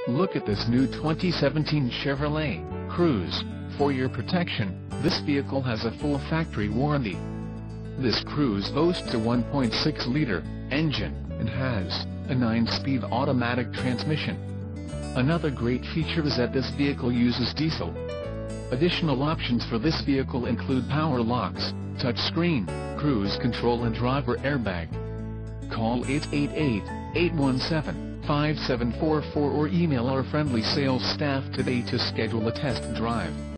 Look at this new 2017 Chevrolet CRUZE. For your protection, this vehicle has a full factory warranty. This CRUZE boasts a 1.6-liter engine and has a 9-speed automatic transmission. Another great feature is that this vehicle uses diesel. Additional options for this vehicle include power locks, touchscreen, cruise control and driver airbag. Call 888-817-5744 or email our friendly sales staff today to schedule a test drive.